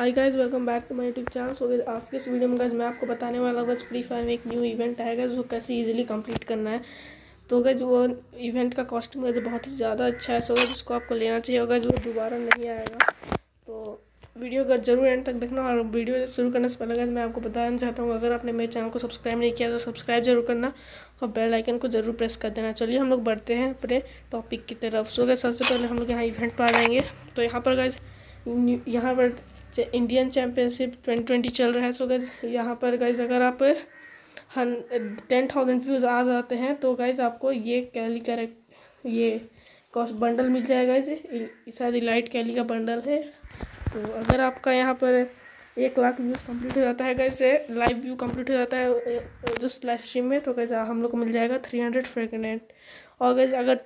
Hi guys, welcome back to my YouTube channel. So आज के इस वीडियो में गाइस मैं आपको बताने वाला हूँ फ्री फायर में एक न्यू इवेंट आएगा जो कैसे इजीली कंप्लीट करना है। तो गाइस वो इवेंट का कॉस्ट्यूम गाइस बहुत ही ज़्यादा अच्छा है। सो गाइस उसको आपको लेना चाहिए, गाइस वो दोबारा नहीं आएगा। तो वीडियो का जरूर एंड तक देखना। और वीडियो शुरू करने से पहले गाइस मैं आपको बताना चाहता हूँ, अगर आपने मेरे चैनल को सब्सक्राइब नहीं किया तो सब्सक्राइब जरूर करना और बेल आइकन को जरूर प्रेस कर देना। चलिए हम लोग बढ़ते हैं अपने टॉपिक की तरफ। सो गाइस सबसे पहले हम लोग यहाँ इवेंट पर आ जाएंगे। तो यहाँ पर गाइस यहाँ पर इंडियन चैम्पियनशिप 2020 चल रहा है। सो गाइस यहाँ पर गाइस अगर आप 10,000 व्यूज़ आ जाते हैं तो गाइस आपको ये कैली कैरेक्ट ये कॉस्ट बंडल मिल जाएगा। इसे शायद इलाइट कैली का बंडल है। तो अगर आपका यहाँ पर 1 लाख व्यूज़ कंप्लीट हो जाता है गाइस, लाइव व्यू कंप्लीट हो जाता है जिस लाइव स्ट्रीम में, तो गाइस हम लोग को मिल जाएगा 300 फ्रेगनेंट। और गाइस अगर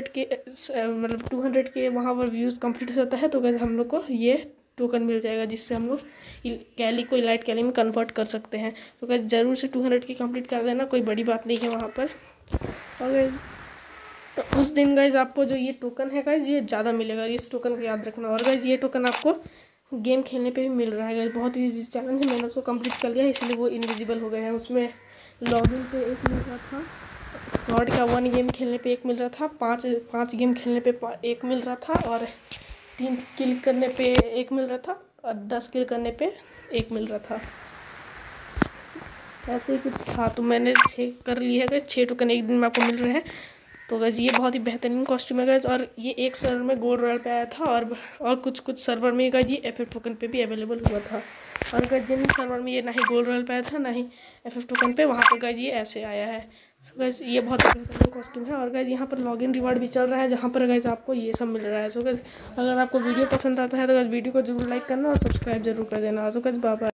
200 के वहाँ पर व्यूज़ कंप्लीट हो जाता है तो गाइस हम लोग को ये टोकन मिल जाएगा जिससे हम लोग कैली को इलाइट कैली में कन्वर्ट कर सकते हैं। तो गाइस ज़रूर से 200 की कंप्लीट कर देना, कोई बड़ी बात नहीं है वहाँ पर। और गाइस उस दिन गाइस आपको जो ये टोकन है गाइस ये ज़्यादा मिलेगा, इस टोकन को याद रखना। और गाइस ये टोकन आपको गेम खेलने पे भी मिल रहा है गाइस, बहुत ईजी चैलेंज है, मैंने उसको कंप्लीट कर लिया इसलिए वो इनविजिबल हो गए हैं। उसमें लॉगिन पे 1 मिल रहा था, स्क्वाड का 1 गेम खेलने पे 1 मिल रहा था, 5 गेम खेलने पे 1 मिल रहा था, और 3 किल करने पे 1 मिल रहा था, और 10 किल करने पे 1 मिल रहा था। ऐसे ही कुछ था। तो मैंने 6 कर लिया है, 6 टोकन एक दिन में आपको मिल रहे हैं। तो गाइस ये बहुत ही बेहतरीन कॉस्ट्यूम है गाइस, और ये एक सर्वर में गोल्ड रॉयल पे आया था, और कुछ सर्वर में गाइस ये FF टोकन पे भी अवेलेबल हुआ था। और गाइस जिन सर्वर में ये ना ही गोल्ड रॉयल पे आया था ना ही FF टोकन पे, वहाँ पर गाइस ये ऐसे आया है। तो गाइस ये बहुत ही बेहतरीन कॉस्ट्यूम है। और गाइस यहाँ पर लॉगिन रिवार्ड भी चल रहा है जहाँ पर गाइस आपको ये सब मिल रहा है। सो गाइस अगर आपको वीडियो पसंद आता है तो गाइस वीडियो को जरूर लाइक करना और सब्सक्राइब जरूर कर देना। So guys bye bye.